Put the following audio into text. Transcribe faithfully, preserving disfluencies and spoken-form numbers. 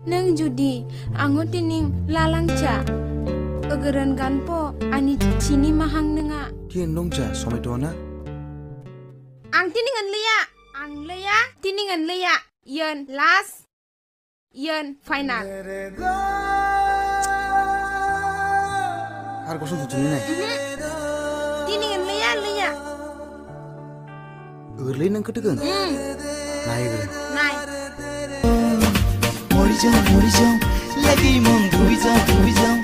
Nang judi ango tining lalangca. Egeran ganpo ani cini mahang nenga. Kien nongja somai dona. Ang tiningan Lwiya. Ang Lwiya tiningan Lwiya. Yen last. Yen final. Har kosong tujuh nih. Tiningan Lwiya Lwiya. Early nang ketegan. Hmm. Naik gue. Nai. Mori jauh, mori jauh, lagi mong dui jauh, dui jauh.